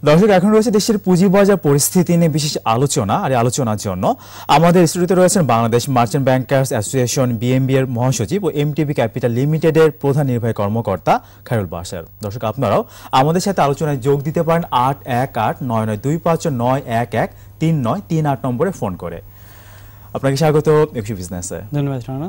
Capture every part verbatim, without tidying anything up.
দর্শক, এখন রয়েছে দেশের পুঁজিবাজার পরিস্থিতি নিয়ে বিশেষ আলোচনা। আর এই আলোচনার জন্য আমাদের স্টুডিওতে রয়েছেন Bangladesh Merchant Bankers Association BMB এর মহাসচিব ও এমটিবি ক্যাপিটাল লিমিটেডের প্রধান নির্বাহী কর্মকর্তা খায়রুল বাশার। দর্শক, আপনারাও আমাদের সাথে আলোচনায় যোগ দিতে পারেন আট এক আট নয় নয় দুই পাঁচ নয় এক এক তিন নয় তিন আট নম্বরে ফোন করে। আপনাকে স্বাগত একুশে বিজনেসে। ধন্যবাদ রানা।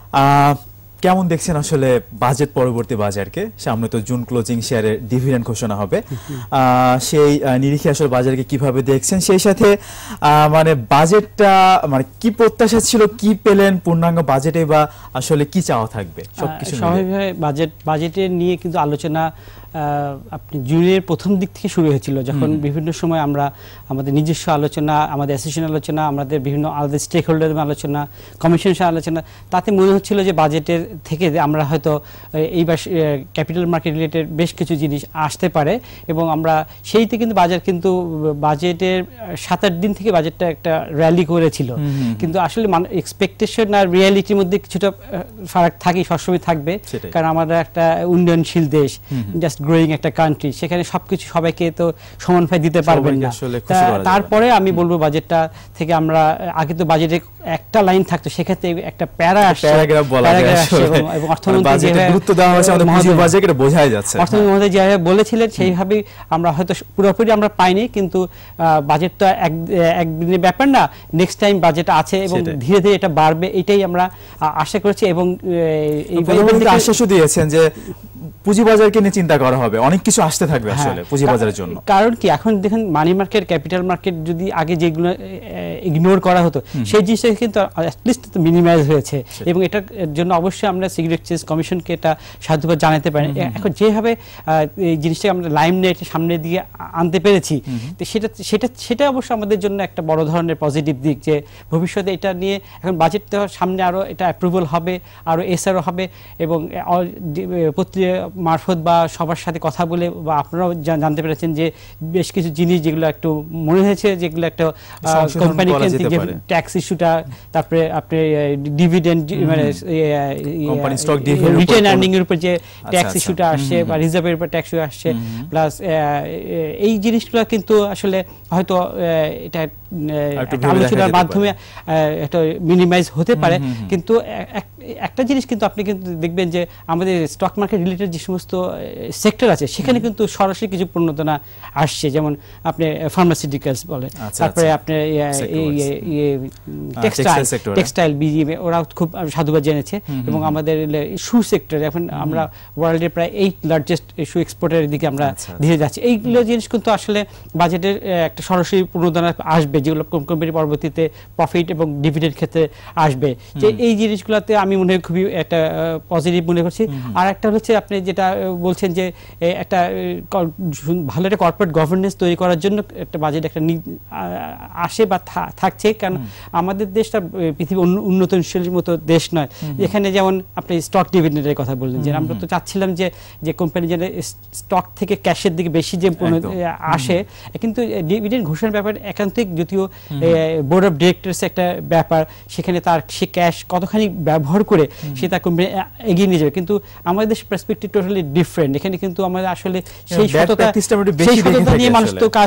কেমন দেখছেন আসলে বাজেট পরবর্তী বাজারকে? সামনে তো জুন ক্লোজিং শেয়ারের ডিভিডেন্ড ঘোষণা হবে, সেই নিরিখে আসলে বাজারকে কিভাবে দেখছেন? সেই সাথে মানে বাজেটটা মানে কি প্রত্যাশা ছিল, কি পেলেন পূর্ণাঙ্গ বাজেটে, বা আসলে কি চাওয়া থাকবে সবকিছু? স্বাভাবিকভাবে বাজেট বাজেটের নিয়ে কিন্তু আলোচনা আপনি জুনের প্রথম দিক থেকে শুরু হয়েছিল, যখন বিভিন্ন সময় আমরা আমাদের নিজস্ব আলোচনা, আমাদের অ্যাসোসিয়েশন আলোচনা, আমাদের বিভিন্ন আলাদা স্টেক হোল্ডারের আলোচনা, কমিশনের আলোচনা, তাতে মনে হচ্ছিল যে বাজেটের থেকে আমরা হয়তো এইবার ক্যাপিটাল মার্কেট রিলেটেড বেশ কিছু জিনিস আসতে পারে। এবং আমরা সেইতে কিন্তু বাজার কিন্তু বাজেটের সাত আট দিন থেকে বাজেটটা একটা র্যালি করেছিল, কিন্তু আসলে এক্সপেকটেশন আর রিয়ালিটির মধ্যে কিছুটা ফারাক থাকে, সবসময় থাকবে, কারণ আমরা একটা উন্নয়নশীল দেশ, জাস্ট গ্রোয়িং একটা কান্ট্রি, সেখানে সবকিছু সবাইকে তো সমানভাবে দিতে পারবেন না। তারপরে আমি বলবো বাজেটটা থেকে আমরা আগে তো বাজেটে একটা লাইন থাকতো, সেক্ষেত্রে একটা প্যারা আসছে, প্যারাগ্রাফ বলা যায় এবং অর্থমন্ত্রী যেভাবে গুরুত্ব দেওয়া হয়েছে আমাদের পুঁজি বাজেটে বোঝাই যাচ্ছে। অর্থমন্ত্রী মহোদয় যেভাবে বলেছিলেন সেইভাবেই আমরা হয়তো পুরোপুরি আমরা পাইনি, কিন্তু বাজেটটা এক একদিনের ব্যাপার না, নেক্সট টাইম বাজেট আছে এবং ধীরে ধীরে এটা বাড়বে, এটাই আমরা আশা করছি। এবং এই আশ্বাসও দিয়েছেন যে পুঁজিবাজারকে নিয়ে চিন্তা করা হবে, অনেক কিছু আসতে থাকবে আসলে পুঁজিবাজারের জন্য। কারণ কি এখন দেখেন মানি মার্কেট, ক্যাপিটাল মার্কেট যদি আগে যেগুলো ইগনোর করা হতো, সেই জিনিসটা কিন্তু অ্যাটলিস্ট মিনিমাইজ হয়েছে, এবং এটার জন্য অবশ্যই আমরা সিকিউরিটি এক্সচেঞ্জ কমিশনকে এটা সাধুবাদ জানাতে পারি। এখন যেভাবে এই জিনিসটাকে আমরা লাইমলাইটের সামনের দিকে আনতে পেরেছি, তো সেটা সেটা সেটা অবশ্য আমাদের জন্য একটা বড় ধরনের পজিটিভ দিক, যে ভবিষ্যতে এটা নিয়ে এখন বাজেট দেওয়ার সামনে আরও এটা অ্যাপ্রুভাল হবে, আরও এসআরও হবে, এবং মারফত বা সবার সাথে কথা বলে বা আপনারাও জানতে পেরেছেন যে বেশ কিছু জিনিস যেগুলো একটু মনে হয়েছে, যেগুলো একটা কোম্পানিকে ট্যাক্স ইস্যুটা, তারপরে আপনি ডিভিডেন্ড মানে রিটেন আর্নিং এর উপর যে ট্যাক্স ইস্যুটা আসছে বা রিজার্ভের উপর ট্যাক্স আসছে, প্লাস এই জিনিসগুলো কিন্তু আসলে হয়তো এটা আলোচনার মাধ্যমে একটা মিনিমাইজ হতে পারে। কিন্তু একটা জিনিস কিন্তু আপনি কিন্তু দেখবেন যে আমাদের স্টক মার্কেট রিলেটেড যে সমস্ত সেক্টর আছে, সেখানে কিন্তু সরাসরি কিছু প্রণোদনা আসছে, যেমন আপনি ফার্মাসিউটিক্যালস বলে, তারপরে আপনার টেক্সটাইল বিজিএমএ, ওরাও খুব সাধুবাদ জেনেছে, এবং আমাদের শু সেক্টর, এখন আমরা ওয়ার্ল্ডের প্রায় এইট লার্জেস্ট শু এক্সপোর্টের দিকে আমরা ধীরে যাচ্ছি। এইগুলো জিনিস কিন্তু আসলে বাজেটের একটা সরাসরি প্রণোদনা আসবে, যেগুলো কোম্পানি পরবর্তীতে প্রফিট এবং ডিভিডেন্ড ক্ষেত্রে আসবে। যে এই জিনিসগুলোতে আমি মনে হয় খুবই একটা পজিটিভ মনে করছি। আর একটা হচ্ছে আপনি যেটা বলছেন যে একটা ভালো একটা কর্পোরেট গভর্নেন্স তৈরি করার জন্য একটা বাজেট একটা আসে বা থাকছে, কারণ আমাদের দেশটা পৃথিবীর উন্নয়নশীল মতো দেশ নয়, এখানে যেমন আপনি স্টক ডিভিডেন্ডের কথা বললেন, যে আমরা তো চাচ্ছিলাম যে যে কোম্পানি যেন স্টক থেকে ক্যাশের দিকে বেশি যে আসে, কিন্তু ডিভিডেন্ড ঘোষণার ব্যাপার একান্তিক, যদিও বোর্ড অফ ডিরেক্টরস একটা ব্যাপার, সেখানে তার সে ক্যাশ কতখানি ব্যবহার করে সে তার কোম্পানি এগিয়ে নিয়ে যাবে, কিন্তু আমাদের দেশের পার্সপেক্টিভ টোটালি ডিফারেন্ট। এখানে কিন্তু আমাদের আসলে সেই সততা সেই সততা নিয়ে মানুষ তো কাজ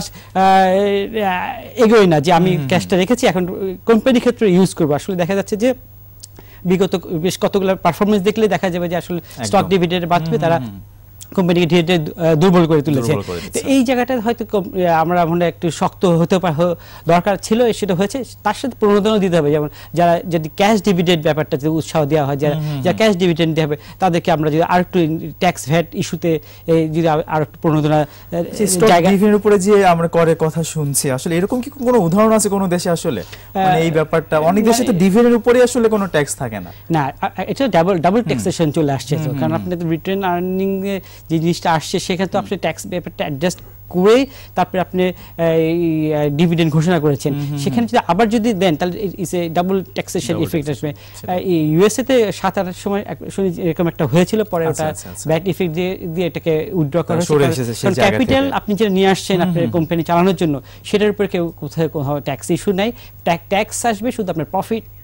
এগোয় না, যে আমি ক্যাশটা রেখেছি এখন কোম্পানি ক্ষেত্রে ইউজ করবো। আসলে দেখা যাচ্ছে যে বিগত বেশ কতগুলো পারফরমেন্স দেখলে দেখা যাবে যে আসলে স্টক ডিভিডেন্ডের মাধ্যমে তারা কোম্পানিকে ধীরে ধীরে দুর্বল করে তুলেছে। তো এই জায়গাটা হয়তো আমরা মনে একটু শক্ত হতে দরকার ছিল, সেটা হয়েছে। তার সাথে প্রণোদনা দিতে হবে, যেমন যারা যদি ক্যাশ ডিভিডেন্ড ব্যাপারটা যদি উৎসাহ দেওয়া হয়, যারা যারা ক্যাশ ডিভিডেন্ড দেওয়া হবে তাদেরকে আমরা যদি আর একটু ট্যাক্স ভ্যাট ইস্যুতে যদি আর একটু প্রণোদনা জায়গার উপরে যে আমরা করে কথা শুনছি, আসলে এরকম কি কোনো উদাহরণ আছে কোনো দেশে? আসলে মানে এই ব্যাপারটা অনেক দেশে তো ডিভিডেন্ডের উপরে আসলে কোনো ট্যাক্স থাকে না। না, এটা ডাবল ডাবল ট্যাক্সেশন চলে আসছে, তো কারণ আপনাদের রিটার্ন আর্নিং যে জিনিসটা আসছে, সেখানে তো আপনি ট্যাক্স ব্যাপারটা অ্যাডজাস্ট করে তারপরে আপনি ডিভিডেন্ড ঘোষণা করেছেন, সেখানে যদি আবার যদি দেন তাহলে it's a double taxation effect আসবে। ইউএসএ তে সাত আটের সময় শুনি এরকম একটা হয়েছিল, পরে ওটা ব্যাট ইফেক্ট দিয়ে দিয়ে এটাকে উইথড্র করা হয়েছে। ক্যাপিটাল আপনি যেটা নিয়ে আসছেন আপনার কোম্পানি চালানোর জন্য, সেটার উপরে কেউ কোথাও কোথাও ট্যাক্স ইস্যু নাই, ট্যাক্স আসবে শুধু আপনার প্রফিট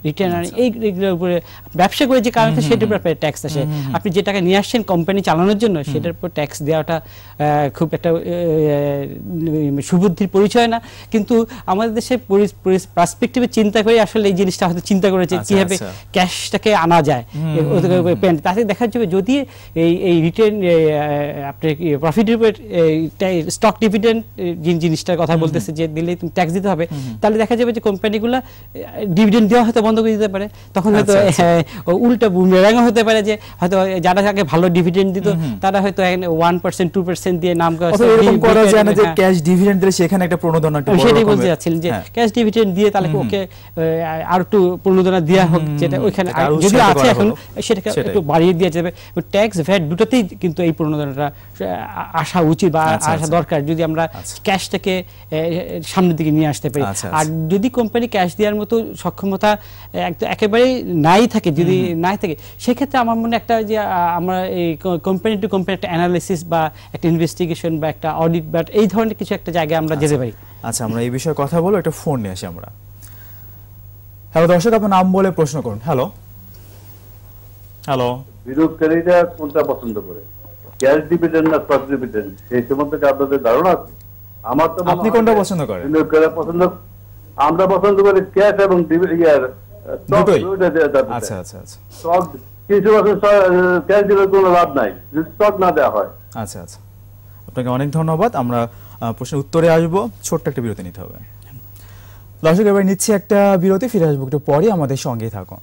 রিটার্ন আর্নিং এইগুলোর উপরে ব্যবসা করে যে কারণে সেটার উপর আপনার ট্যাক্স আসে। আপনি যে টাকা নিয়ে আসছেন কোম্পানি চালানোর জন্য সেটার উপর ট্যাক্স দেওয়াটা খুব একটা সুবুদ্ধির পরিচয় না, কিন্তু আমাদের দেশে পার্সপেক্টিভে চিন্তা করে আসলে এই জিনিসটা হয়তো চিন্তা করেছে কিভাবে ক্যাশটাকে আনা যায়। তাতে দেখা যাবে যদি এই এই রিটার্ন আপনার প্রফিটের উপর স্টক ডিভিডেন্ড জিনিসটার কথা বলতেছে যে দিলে তুমি ট্যাক্স দিতে হবে, তাহলে দেখা যাবে যে কোম্পানিগুলো ডিভিডেন্ড দেওয়া হয়তো বন্ধ করে দিতে পারে। তখন হয়তো উল্টা বুমেরাং হতে পারে যে হয়তো যারা আগে ভালো ডিভিডেন্ড দিত তারা হয়তো ওয়ান পার্সেন্ট টু পার্সেন্ট দিয়ে নাম করা যায় না যে ক্যাশ ডিভিডেন্ড দিলে সেখানে একটা প্রণোদনা একটু বড় রকমের, সেটাই বলতে যাচ্ছিলেন যে ক্যাশ ডিভিডেন্ড দিয়ে তাহলে ওকে আর একটু প্রণোদনা দেওয়া হোক, যেটা ওইখানে যদি আছে এখন সেটাকে একটু বাড়িয়ে দেওয়া যাবে। ট্যাক্স ভ্যাট দুটোতেই কিন্তু এই প্রণোদনাটা আসা উচিত বা আসা দরকার যদি আমরা ক্যাশটাকে সামনের দিকে নিয়ে আসতে পারি। আর যদি কোম্পানি ক্যাশ দেওয়ার মতো সক্ষমতা একেবারে নাই থাকে, যদি নাই থাকে সেক্ষেত্রে আমার মনে একটা যে আমরা এই কোম্পানি টু কোম্পানি একটা অ্যানালিসিস বা একটা ইনভেস্টিগেশন বা একটা অডিট বা এই ধরনের কিছু একটা জায়গায় আমরা যেতে পারি। আচ্ছা, আমরা এই বিষয়ে কথা বলবো, একটা ফোন নিয়ে আসি আমরা। হ্যালো দর্শক, আপনার নাম বলে প্রশ্ন করুন। হ্যালো হ্যালো বিরোধকারীরা কোনটা পছন্দ করে, ক্যাশ ডিভিডেন্ড না স্টক ডিভিডেন্ড, সেই সম্বন্ধে কি আপনাদের ধারণা আছে? আমার তো আপনি কোনটা পছন্দ করেন? বিরোধকারীরা পছন্দ, আমরা পছন্দ করি ক্যাশ এবং ডিভিডেন্ড। আচ্ছা আচ্ছা আচ্ছা, স্টক কিছু বছর ক্যাশ দিলে কোনো লাভ নাই যদি স্টক না দেওয়া হয়। আচ্ছা আচ্ছা, আপনাকে অনেক ধন্যবাদ। আমরা প্রশ্নের উত্তরে আসবো, ছোট্ট একটা বিরতি নিতে হবে। দর্শক, এবার নিচ্ছি একটা বিরতি, ফিরে আসবো একটু পরে, আমাদের সঙ্গেই থাকুন।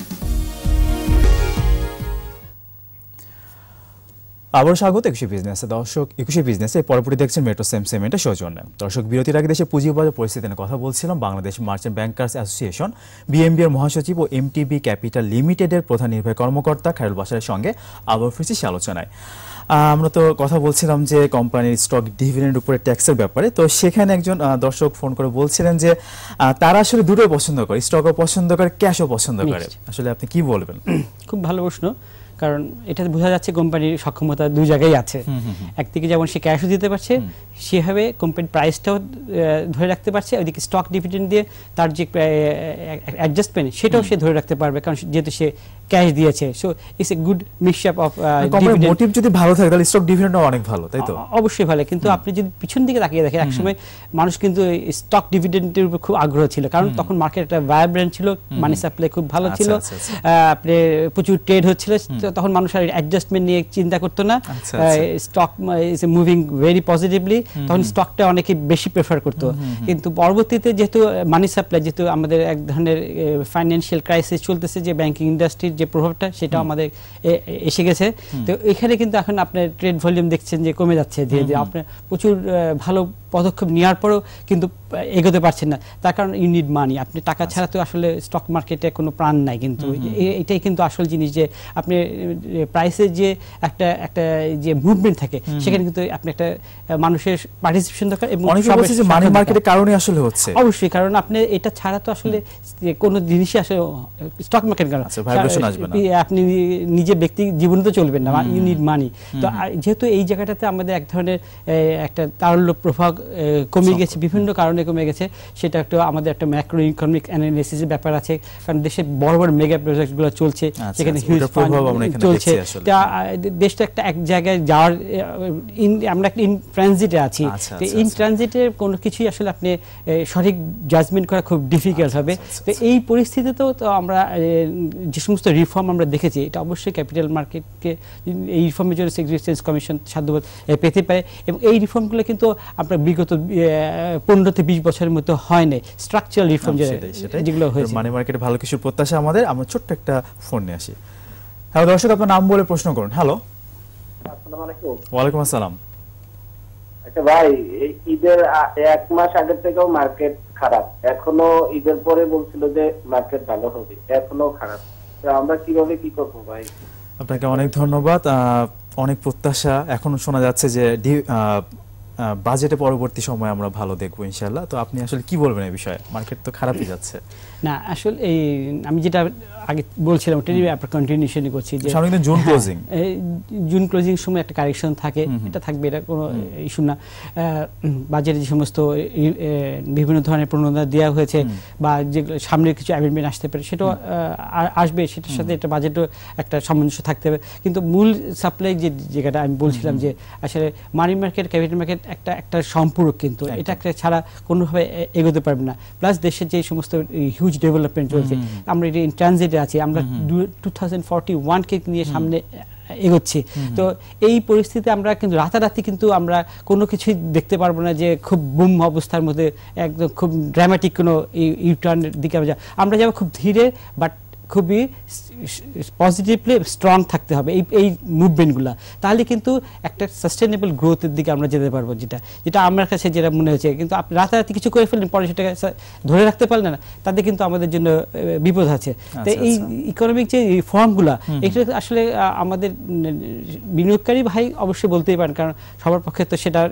আবার স্বাগত একুশে বিজনেসে। দর্শক, একুশে বিজনেসে পরবর্তী দেখছেন মেট্রো সেম সেমেন্টের সৌজন্যে। দর্শক, বিরতির আগে দেশে পুঁজিবাজার পরিস্থিতি নিয়ে কথা বলছিলাম। Bangladesh Merchant Bankers Association BMB এর মহাসচিব ও এমটিবি ক্যাপিটাল লিমিটেডের প্রধান নির্বাহী কর্মকর্তা খায়রুল বাশারের সঙ্গে আবার ফিরছি সে আলোচনায়। আমরা তো কথা বলছিলাম যে কোম্পানির স্টক ডিভিডেন্ড উপরে ট্যাক্সের ব্যাপারে, তো সেখানে একজন দর্শক ফোন করে বলছিলেন যে তারা আসলে দুটোই পছন্দ করে, স্টকও পছন্দ করে, ক্যাশও পছন্দ করে। আসলে আপনি কি বলবেন? খুব ভালো প্রশ্ন, কারণ এটা বোঝা যাচ্ছে কোম্পানির সক্ষমতা দুই জায়গায় আছে। একদিকে যেমন সে ক্যাশও দিতে পারছে, সেভাবে কোম্পানির প্রাইসটাও ধরে রাখতে পারছে, ওইদিকে স্টক ডিভিডেন্ড দিয়ে তার যে অ্যাডজাস্টমেন্ট সেটাও সে ধরে রাখতে পারবে, কারণ যেহেতু সে ক্যাশ দিয়েছে। So it's a good mixture of dividend. Motive যদি ভালো থাকে তাহলে স্টক ডিভিডেন্ডও অনেক ভালো, তাই তো? অবশ্যই ভালো, কিন্তু আপনি যদি পিছন দিকে তাকিয়ে দেখেন একসময় মানুষ কিন্তু স্টক ডিভিডেন্ডের উপর খুব আগ্রহ ছিল, কারণ তখন মার্কেট একটা ভাইব্রেন্ট ছিল, মানি সাপ্লাই খুব ভালো ছিল, আপনি প্রচুর ট্রেড হচ্ছিল, তখন মানুষ আর অ্যাডজাস্টমেন্ট নিয়ে চিন্তা করতো না। Stock is moving very positively, তখন স্টকটা অনেকে বেশি প্রেফার করতো। কিন্তু পরবর্তীতে যেহেতু মানি সাপ্লাই, যেহেতু আমাদের এক ধরনের ফাইন্যান্সিয়াল ক্রাইসিস চলতেছে, যে ব্যাংকিং ইন্ডাস্ট্রির যে প্রভাবটা সেটা আমাদের এসে গেছে, তো এখানে কিন্তু এখন আপনার ট্রেড ভলিউম দেখছেন যে কমে যাচ্ছে, যে আপনার প্রচুর ভালো পদক্ষেপ নেওয়ার পরেও কিন্তু এগোতে পারছেন না। তার কারণ ইউ নিড মানি, আপনি টাকা ছাড়া তো আসলে স্টক মার্কেটে কোনো প্রাণ নাই। কিন্তু এটাই কিন্তু আসল জিনিস, যে আপনি প্রাইসের যে একটা একটা যে মুভমেন্ট থাকে সেখানে কিন্তু আপনি একটা মানুষের পার্টিসিপেশন দরকার, এবং মানি মার্কেটের কারণে আসলে হচ্ছে। অবশ্যই, কারণ আপনি এটা ছাড়া তো আসলে কোনো জিনিসই আসলে স্টক মার্কেট কারণ আপনি নিজে ব্যক্তি জীবন তো চলবেন না, ইউ নিড মানি। তো যেহেতু এই জায়গাটাতে আমাদের এক ধরনের একটা তারল্য প্রভাব কমে গেছে, বিভিন্ন কারণে কমে গেছে, সেটা একটা আমাদের একটা ম্যাক্রো ইকোনমিক অ্যানালিসিসের ব্যাপার আছে, কারণ দেশে বড় বড় মেগা প্রজেক্টগুলো চলছে, সেখানে হিউজ ফান্ড চলছে, দেশটা একটা এক জায়গায় যাওয়ার আমরা একটা ইন ট্রানজিটে আছি। তো ইন ট্রানজিটের কোনো কিছুই আসলে আপনি সঠিক জাজমেন্ট করা খুব ডিফিকাল্ট হবে। তো এই পরিস্থিতিতেও তো আমরা যে সমস্ত রিফর্ম আমরা দেখেছি, এটা অবশ্যই ক্যাপিটাল মার্কেটকে এই রিফর্মের জন্য সিকিউরিটিজ এক্সচেঞ্জ কমিশন সাধ্যবোধ পেতে পারে, এবং এই রিফর্মগুলো কিন্তু আপনার বিগত পনেরো থেকে বিশ বছরের মধ্যে হয় নাই, স্ট্রাকচারাল রিফর্ম যেগুলো হয়েছে। মানি মার্কেটে ভালো কিছু প্রত্যাশা আমাদের। আমরা ছোট্ট একটা ফোন নিয়ে আসি। হ্যালো দর্শক, আপনার নাম বলে প্রশ্ন করুন। হ্যালো, আসসালামু আলাইকুম। ওয়ালাইকুম আসসালাম। আচ্ছা ভাই, এই ঈদের এক মাস আগে থেকেও মার্কেট খারাপ, এখনো ঈদের পরে বলছিল যে মার্কেট ভালো হবে, এখনো খারাপ, তো আমরা কিভাবে কি করবো ভাই? আপনাকে অনেক ধন্যবাদ। অনেক প্রত্যাশা, এখনো শোনা যাচ্ছে যে বাজেটে পরবর্তী সময় আমরা ভালো দেখবো ইনশাআল্লাহ। তো আপনি আসলে কি বলবেন এই বিষয়ে? মার্কেট তো খারাপই যাচ্ছে। না আসলে এই আমি যেটা আগে বলছিলাম ওটা নিয়ে আপনার কন্টিনিউশনই করছি যে সামনে জুন ক্লোজিং জুন ক্লোজিং সময় একটা কারেকশন থাকে, এটা থাকবে, এটা কোনো ইস্যু না। বাজেটে যে সমস্ত বিভিন্ন ধরনের প্রণোদনা দেওয়া হয়েছে বা যেগুলো সামনে কিছু অ্যামেন্ডমেন্ট আসতে পারে সেটাও আসবে, সেটার সাথে একটা বাজেটও একটা সামঞ্জস্য থাকতে হবে। কিন্তু মূল সাপ্লাই যে জায়গাটা আমি বলছিলাম যে আসলে মানি মার্কেট ক্যাপিটাল মার্কেট একটা একটা সম্পূরক, কিন্তু এটা একটা ছাড়া কোনোভাবে এগোতে পারবে না। প্লাস দেশের যে সমস্ত হিউজ ডেভেলপমেন্ট চলছে, আমরা এটা ইন ট্রানজিটে আছি, আমরা টু থাউজেন্ড ফর্টি ওয়ান কে নিয়ে সামনে এগোচ্ছি। তো এই পরিস্থিতিতে আমরা কিন্তু রাতারাতি কিন্তু আমরা কোনো কিছুই দেখতে পারবো না যে খুব বুম অবস্থার মধ্যে একদম খুব ড্রামাটিক কোনো ইউটার্নের দিকে আমরা আমরা যাবো খুব ধীরে, বাট খুবই পজিটিভলি স্ট্রং থাকতে হবে এই এই মুভমেন্টগুলো, তাহলে কিন্তু একটা সাস্টেনেবল গ্রোথের দিকে আমরা যেতে পারবো, যেটা যেটা আমার কাছে যেটা মনে হচ্ছে। কিন্তু আপনি রাতারাতি কিছু করে ফেললেন, পরে সেটাকে ধরে রাখতে পারলেন না, তাতে কিন্তু আমাদের জন্য বিপদ আছে। তো এই ইকোনমিক যে ফর্মগুলো, এটা আসলে আমাদের বিনিয়োগকারী ভাই অবশ্যই বলতেই পারেন, কারণ সবার পক্ষে তো সেটা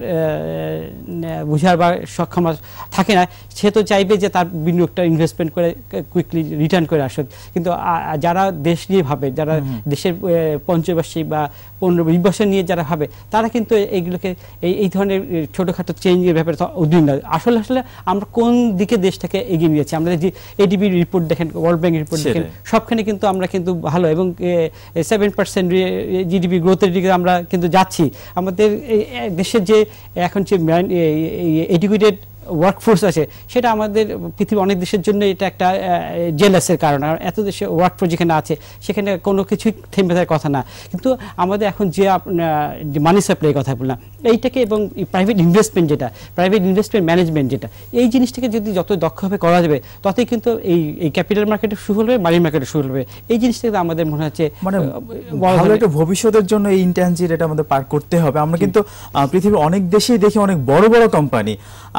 বোঝার বা সক্ষম থাকে না। সে তো চাইবে যে তার বিনিয়োগটা ইনভেস্টমেন্ট করে কুইকলি রিটার্ন করে আসুক, কিন্তু যারা দেশ নিয়ে ভাবে, যারা দেশের পঞ্চবার্ষিক বা পনেরো বিশ বছর নিয়ে যারা ভাবে, তারা কিন্তু এইগুলোকে এই এই ধরনের ছোটোখাটো চেঞ্জের ব্যাপারে উদ্বিগ্ন। আসলে আসলে আমরা কোন দিকে দেশটাকে এগিয়ে নিয়েছি, আমরা যে এডিবি রিপোর্ট দেখেন, ওয়ার্ল্ড ব্যাংক রিপোর্ট দেখেন, সবখানে কিন্তু আমরা কিন্তু ভালো এবং সেভেন পার্সেন্ট জিডিপি গ্রোথের দিকে আমরা কিন্তু যাচ্ছি। আমাদের দেশের যে এখন যে এডুকেটেড ওয়ার্কফোর্স আছে, সেটা আমাদের পৃথিবীর অনেক দেশের জন্য এটা একটা জেলাসের কারণ। আর এত দেশে ওয়ার্কফোর্স যেখানে আছে সেখানে কোনো কিছুই থেমে থাকার কথা না। কিন্তু আমাদের এখন যে মানি সাপ্লাই কথা বললাম এইটাকে, এবং প্রাইভেট ইনভেস্টমেন্ট যেটা, প্রাইভেট ইনভেস্টমেন্ট ম্যানেজমেন্ট যেটা, এই জিনিসটাকে যদি যত দক্ষভাবে করা যাবে, ততই কিন্তু এই এই ক্যাপিটাল মার্কেটে শুরু হবে, মানি মার্কেটে শুরু হবে। এই জিনিসটাকে আমাদের মনে হচ্ছে মানে ভালো একটা ভবিষ্যতের জন্য এই ইন্টেন্সিটি এটা আমাদের পার করতে হবে। আমরা কিন্তু পৃথিবীর অনেক দেশেই দেখি অনেক বড় বড় কোম্পানি,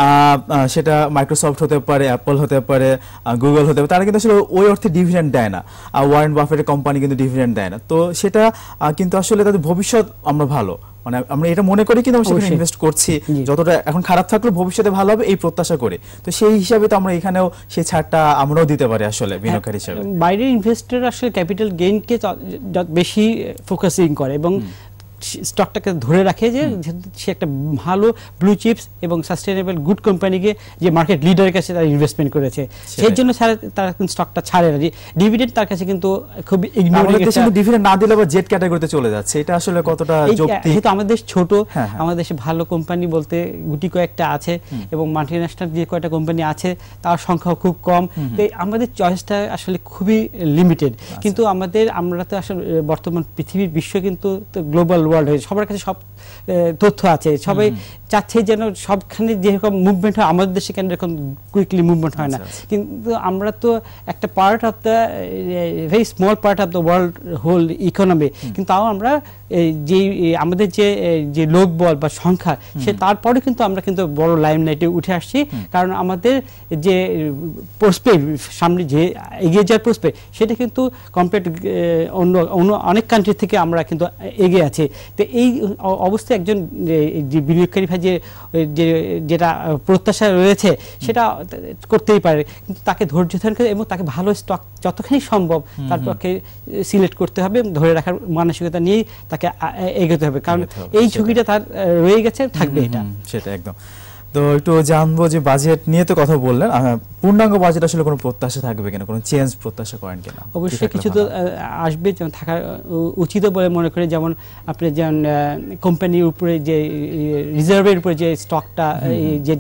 সেটা মাইক্রোসফট হতে পারে, অ্যাপল হতে পারে, গুগল হতে পারে, তারা কিন্তু আসলে ওই অর্থে ডিভিডেন্ড দেয় না। ওয়ারেন বাফেটের কোম্পানি কিন্তু ডিভিডেন্ড দেয় না। তো সেটা কিন্তু আসলে তাদের ভবিষ্যৎ আমরা ভালো, মানে আমরা এটা মনে করি কিন্তু আমরা সেখানে ইনভেস্ট করছি, যতটা এখন খারাপ থাকলে ভবিষ্যতে ভালো হবে এই প্রত্যাশা করে। তো সেই হিসাবে তো আমরা এখানেও সেই ছাড়টা আমরাও দিতে পারি আসলে বিনিয়োগকারী হিসেবে। বাইরের ইনভেস্টর আসলে ক্যাপিটাল গেইনকে বেশি ফোকাসিং করে এবং স্টকটাকে ধরে রাখে যে সে একটা ভালো ব্লু চিপস এবং সাস্টেনেবল গুড কোম্পানিকে যে মার্কেট লিডারের কাছে তারা ইনভেস্টমেন্ট করেছে, সেই জন্য তারা কিন্তু স্টকটা ছাড়ে না। ডিভিডেন্ড তার কাছে কিন্তু খুব ইগনোরিং, ডিভিডেন্ড না দিলে বা জেড ক্যাটাগরিতে চলে যাচ্ছে, এটা আসলে কতটা যৌক্তিক? যেহেতু আমাদের দেশ ছোট, আমাদের দেশে ভালো কোম্পানি বলতে গুটি কয়েকটা আছে এবং মাল্টিন্যাশনাল যে কয়েকটা কোম্পানি আছে তার সংখ্যা খুব কম। তো আমাদের চয়েসটা আসলে খুবই লিমিটেড। কিন্তু আমাদের আমরা তো আসলে বর্তমান পৃথিবীর বিশ্ব কিন্তু গ্লোবাল ওয়ার্ল্ড হয়েছে, সবার কাছে সব তথ্য আছে, সবাই চাচ্ছে যেন সবখানে যেরকম মুভমেন্ট হয় আমাদের দেশে কেন এরকম কুইকলি মুভমেন্ট হয় না। কিন্তু আমরা তো একটা part of the very small part of the world whole economy, কিন্তু তাও আমরা যে আমাদের যে যে লোকবল বা সংখ্যা সে তারপরে কিন্তু আমরা কিন্তু বড় লাইমলাইটে উঠে আসছি, কারণ আমাদের যে প্রসপেক্ট সামনে যে এগিয়ে যাওয়ার প্রসপেক্ট সেটা কিন্তু কম্পেয়ার অন্য অন্য অনেক কান্ট্রি থেকে আমরা কিন্তু এগিয়ে আছি। তো এই অবস্থায় একজন যে বিনিয়োগকারী ভাই যে যেটা প্রত্যাশা রয়েছে সেটা করতেই পারে, কিন্তু তাকে ধৈর্য ধারণ করে এবং তাকে ভালো স্টক যতখানি সম্ভব তার পক্ষে সিলেক্ট করতে হবে, ধরে রাখার মানসিকতা নিয়েই তাকে এগোতে হবে, কারণ এই ঝুঁকিটা তার রয়ে গেছে, থাকবে এটা। সেটা একদম। তো একটু জানবো যে বাজেট নিয়ে তো কথা বললেন, পূর্ণাঙ্গ বাজেট আসলে কোনো প্রত্যাশা থাকবে কিনা, কোনো চেঞ্জ প্রত্যাশা করেন কিনা? অবশ্যই কিছু তো আসবে, যেমন থাকা উচিত বলে মনে করি। যেমন আপনি যেমন কোম্পানির উপরে যে রিজার্ভের উপরে যে স্টকটা যে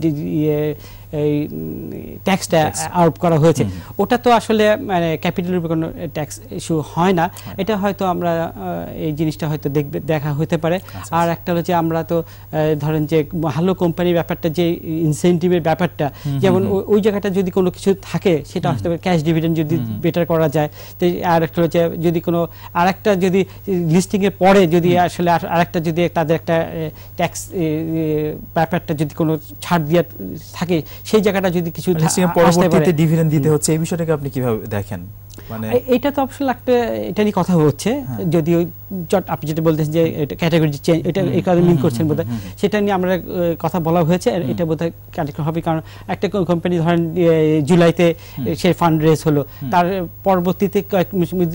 এই ট্যাক্সটা আরোপ করা হয়েছে, ওটা তো আসলে মানে ক্যাপিটালের উপর কোনো ট্যাক্স ইস্যু হয় না। এটা হয়তো আমরা এই জিনিসটা হয়তো দেখবে দেখা হতে পারে। আর একটা হলো যে আমরা তো ধরেন যে ভালো কোম্পানির ব্যাপারটা যে ইনসেন্টিভের ব্যাপারটা, যেমন ওই জায়গাটা যদি কোনো কিছু থাকে সেটা হয়তো ক্যাশ ডিভিডেন্ড যদি বেটার করা যায়। তো আর একটা হচ্ছে যদি কোনো আরেকটা যদি লিস্টিংয়ের পরে যদি আসলে আরেকটা যদি তাদের একটা ট্যাক্স ব্যাপারটা যদি কোনো ছাড় দেওয়া থাকে, সেই জায়গাটা যদি কিছু পরবর্তীতে ডিভিডেন্ড দিতে হচ্ছে, এই বিষয়টাকে আপনি কিভাবে দেখেন? মানে এটা তো অবশ্যই একটা এটা নিয়ে কথা হচ্ছে, যদিও আপনি যেটা বলতেছেন যে এটা ক্যাটাগরি চেঞ্জ, এটা এই কারণে মিন করছেন বোধহয়, সেটা নিয়ে আমরা কথা বলা হয়েছে। এটা বোধহয় কানেক্ট হবে, কারণ একটা কোম্পানি ধরেন জুলাইতে সে ফান্ড রেজ হলো, তার পরবর্তীতে কয়েক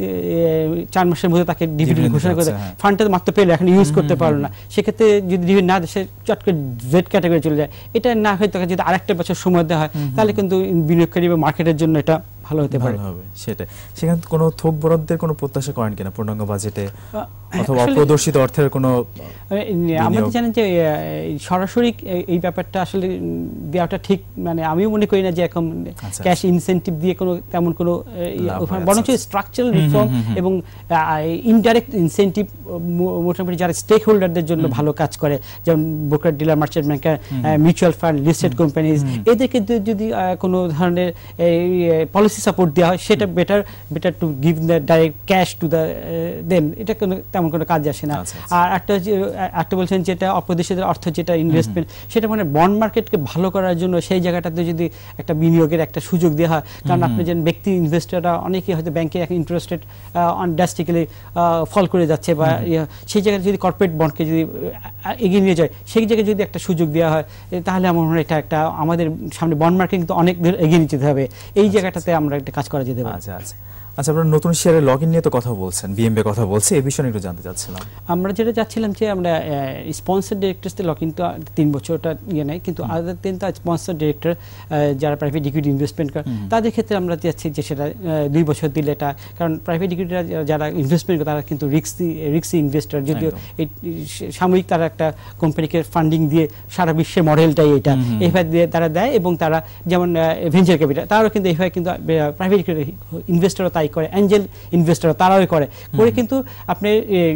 চার মাসের মধ্যে তাকে ডিভিডেন্ড ঘোষণা করে ফান্ডটা মাত্র পেলো, এখন ইউজ করতে পারলো না, সেক্ষেত্রে যদি ডিভিডেন্ড না দেয় সে চট করে জেড ক্যাটাগরি চলে যায়। এটা না হয়ে তাকে যদি আরেকটা বছর সময় দেওয়া হয় তাহলে কিন্তু বিনিয়োগকারী বা মার্কেটের জন্য এটা ভালো হতে পারে। সেটাই, সেখানে কোনো থোক বরাদ্দের কোনো প্রত্যাশা করেন কিনা পূর্ণাঙ্গ বাজেটে, অথবা অপ্রদর্শিত অর্থের কোনো? আমাদের জানেন যে সরাসরি এই ব্যাপারটা আসলে দেওয়াটা ঠিক, মানে আমিও মনে করি না যে এখন ক্যাশ ইনসেন্টিভ দিয়ে কোনো তেমন কোনো, বরং স্ট্রাকচারাল রিফর্ম এবং ইনডাইরেক্ট ইনসেন্টিভ মোটামুটি যারা স্টেক হোল্ডারদের জন্য ভালো কাজ করে, যেমন broker dealer, merchant banker, mutual fund, listed companies, এদেরকে যদি কোনো ধরনের পলিসি সাপোর্ট দেওয়া হয় সেটা better better to give the direct cash to the then, এটা কোনো তেমন কোনো কাজ আসে না। আর একটা একটা বলছেন যেটা অপ্রদেশিত অর্থ যেটা ইনভেস্টমেন্ট, সেটা মানে বন্ড মার্কেটকে ভালো করার জন্য সেই জায়গাটাতে যদি একটা বিনিয়োগের একটা সুযোগ দেওয়া হয়, কারণ আপনি যেন ব্যক্তি ইনভেস্টররা অনেকেই হয়তো ব্যাংকে এখন ইন্টারেস্ট রেট ড্রাস্টিক্যালি ফল করে যাচ্ছে, বা সেই জায়গায় যদি কর্পোরেট বন্ডকে যদি এগিয়ে নিয়ে যায়, সেই জায়গায় যদি একটা সুযোগ দেওয়া হয় তাহলে আমার মনে হয় এটা একটা আমাদের সামনে বন্ড মার্কেট কিন্তু অনেক এগিয়ে নিতে হবে, এই জায়গাটাতে আমরা একটা কাজ করা যেতে পারে। আচ্ছা আচ্ছা আচ্ছা আপনারা নতুন শেয়ারের লগইন নিয়ে তো কথা বলছেন, বিএমবি কথা বলছে, এই বিষয়ে একটু জানতে চাচ্ছিলাম। আমরা যেটা চাচ্ছিলাম যে আমরা স্পন্সর ডিরেক্টরসদের লগইন তো তিন বছরটা ইয়ে নেই, কিন্তু আদার তিন তা স্পন্সর ডিরেক্টর যারা প্রাইভেট ইকুইটি ইনভেস্টমেন্ট করে তাদের ক্ষেত্রে আমরা চাচ্ছি যে সেটা দুই বছর দিলে এটা, কারণ প্রাইভেট ইকুইটিরা যারা ইনভেস্টমেন্ট করে তারা কিন্তু রিস্কি রিস্কি ইনভেস্টর, যদিও এই সাময়িক তারা একটা কোম্পানিকে ফান্ডিং দিয়ে সারা বিশ্বের মডেলটাই এটা এইভাবে দিয়ে তারা দেয়, এবং তারা যেমন ভেঞ্চার ক্যাপিটাল তারাও কিন্তু এইভাবে কিন্তু প্রাইভেট ইকুইটি ইনভেস্টরও তাই করে, অ্যাঞ্জেল ইনভেস্টর তারাও করে করে কিন্তু আপনি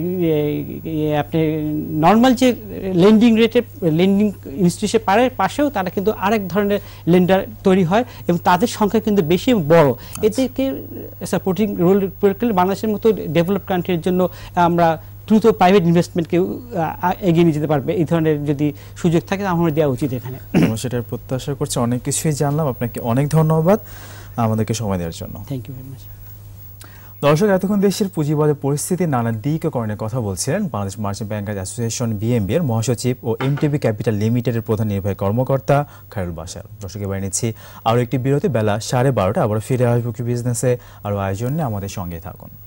আপনি নর্মাল যে লেন্ডিং রেটে লেন্ডিং ইনস্টিটিউশন পারে পাশেও তারা কিন্তু আরেক ধরনের লেন্ডার তৈরি হয় এবং তাদের সংখ্যা কিন্তু বেশি বড়। এদেরকে সাপোর্টিং রোল প্রয়োগ করলে বাংলাদেশের মতো ডেভেলপড কান্ট্রির জন্য আমরা দ্রুত প্রাইভেট ইনভেস্টমেন্টকে এগিয়ে নিয়ে যেতে পারবে, এই ধরনের যদি সুযোগ থাকে আমার দেওয়া উচিত। এখানে সেটার প্রত্যাশা করছি। অনেক কিছুই জানলাম, আপনাকে অনেক ধন্যবাদ আমাদেরকে সময় দেওয়ার জন্য। Thank you very much. দর্শক, এতক্ষণ দেশের পুঁজিবাজার পরিস্থিতির নানা দিক ও কারণে কথা বলছিলেন Bangladesh Merchant Bankers Association BMB এর মহাসচিব ও এমটিবি ক্যাপিটাল লিমিটেডের প্রধান নির্বাহী কর্মকর্তা খায়রুল বাশার। দর্শক, এবার নিচ্ছি আরও একটি বিরতি, বেলা সাড়ে বারোটা আবার ফিরে আসবো বিজনেসে আরও আয়োজন নিয়ে, আমাদের সঙ্গে থাকুন।